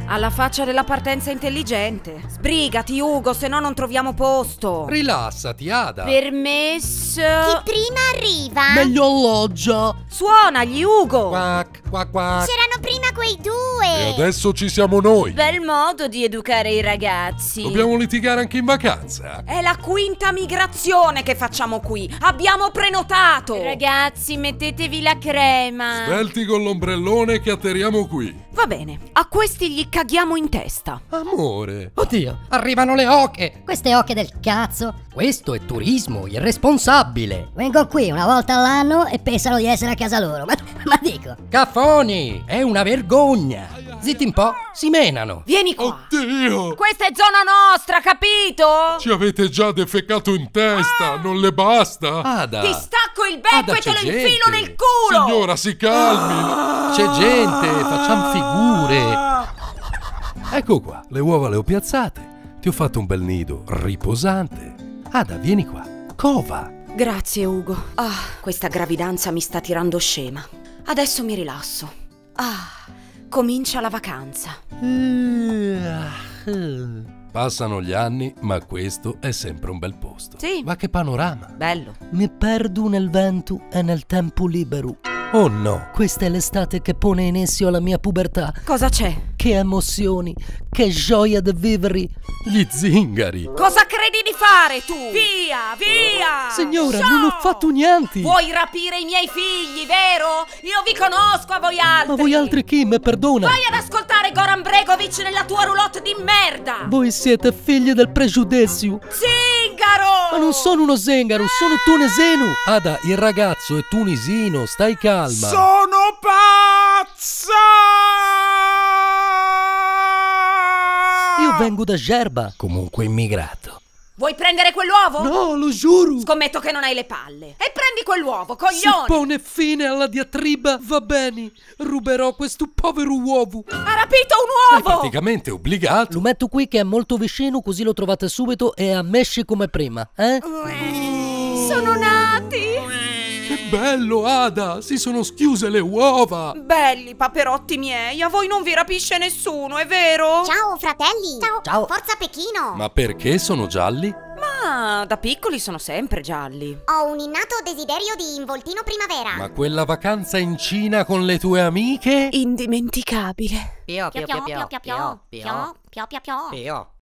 Alla faccia della partenza intelligente. Sbrigati, Ugo, se no non troviamo posto. Rilassati, Ada. Permesso. Chi prima arriva? Meglio alloggia. Suonagli, Ugo. Quack, quack, quack. C'erano prima quei E due. adesso ci siamo noi. Bel modo di educare i ragazzi. Dobbiamo litigare anche in vacanza. È la quinta migrazione che facciamo qui. Abbiamo prenotato. Ragazzi, mettetevi la crema. Svelti con l'ombrellone che atterriamo qui. Va bene, a questi gli caghiamo in testa. Amore. Oddio, arrivano le oche. Queste oche del cazzo. Questo è turismo irresponsabile. Vengo qui una volta all'anno e pensano di essere a casa loro. Ma dico, Caffoni, è una vergogna. Zitti un po', si menano. Vieni qua. Oddio! Questa è zona nostra, capito? Ci avete già defecato in testa, non le basta? Ada. Ti stacco il becco Ada, e te lo c'è infilo gente. nel culo. Signora, si calmi. C'è gente, facciamo figure. Ecco qua, le uova le ho piazzate. Ti ho fatto un bel nido riposante. Ada, vieni qua. Cova. Grazie, Ugo. Questa gravidanza mi sta tirando scema. Adesso mi rilasso. Comincia la vacanza. Passano gli anni, ma questo è sempre un bel posto. Sì. Ma che panorama. Bello. Mi perdo nel vento e nel tempo libero. Oh no. Questa è l'estate che pone inizio alla mia pubertà. Cosa c'è? Che emozioni, che gioia di vivere. Gli zingari. Cosa credi di fare tu? Via, via! Signora, non ho fatto niente. Vuoi rapire i miei figli, vero? Io vi conosco a voi altri. Ma voi altri chi? Me perdona. Vai ad ascoltare Goran Bregovic nella tua roulotte di merda. Voi siete figli del pregiudizio. Zingaro! Ma non sono uno zingaro, sono tunisino. Ada, il ragazzo è tunisino, stai calma. Sono pazza! Io vengo da Gerba. Comunque immigrato. Vuoi prendere quell'uovo? No, lo giuro. Scommetto che non hai le palle. E prendi quell'uovo, Si coglione! pone fine alla diatriba, va bene. Ruberò questo povero uovo. Ha rapito È un uovo! praticamente obbligato. Lo metto qui che è molto vicino, così lo trovate subito e ammesci come prima, eh? Sono nati! Che bello, Ada! Si sono schiuse le uova! Belli paperotti miei, a voi non vi rapisce nessuno, è vero? Ciao fratelli. Ciao. Forza Pechino. Ma perché sono gialli? Ma da piccoli sono sempre gialli. Ho un innato desiderio di involtino primavera. Ma quella vacanza in Cina con le tue amiche? Indimenticabile. Pio, Pio pio pio pio pio pio pio pio pio. pio.